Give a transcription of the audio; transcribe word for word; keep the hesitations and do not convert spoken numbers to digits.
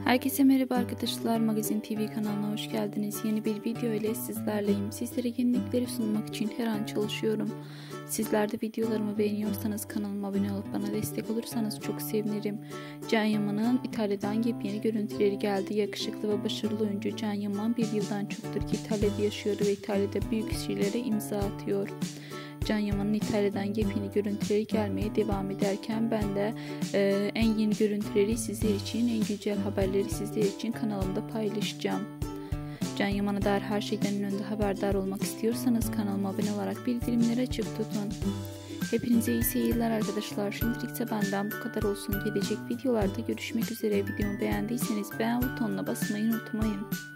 Herkese merhaba arkadaşlar, Magazin T V kanalına hoş geldiniz. Yeni bir video ile sizlerleyim. Sizlere yenilikleri sunmak için her an çalışıyorum. Sizler de videolarımı beğeniyorsanız kanalıma abone olup bana destek olursanız çok sevinirim. Can Yaman'ın İtalya'dan yepyeni görüntüleri geldi. Yakışıklı ve başarılı oyuncu Can Yaman bir yıldan çoktur ki İtalya'da yaşıyor ve İtalya'da büyük işlere imza atıyor. Can Yaman'ın İtalya'dan yepyeni görüntüleri gelmeye devam ederken ben de e, en yeni görüntüleri sizler için, en güncel haberleri sizler için kanalımda paylaşacağım. Can Yaman'a dair her şeyden önce haberdar olmak istiyorsanız kanalıma abone olarak bildirimleri açık tutun. Hepinize iyi seyirler arkadaşlar. Şimdilikse benden bu kadar olsun. Gelecek videolarda görüşmek üzere. Videomu beğendiyseniz beğen butonuna basmayı unutmayın.